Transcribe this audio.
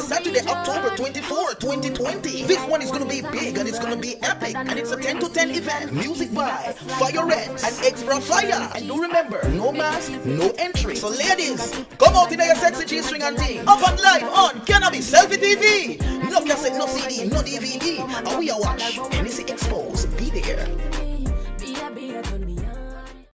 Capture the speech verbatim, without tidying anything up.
Saturday, October twenty-fourth, twenty twenty. This one is gonna be big and it's gonna be epic, and it's a ten to ten event. Music by Fire Reds and Extra Fire. And do remember, no mask, no entry. So ladies, come out in your sexy G-string and thing. Up and live on Cannabis Selfie T V. No cassette, no C D, no D V D. And we are watch N C X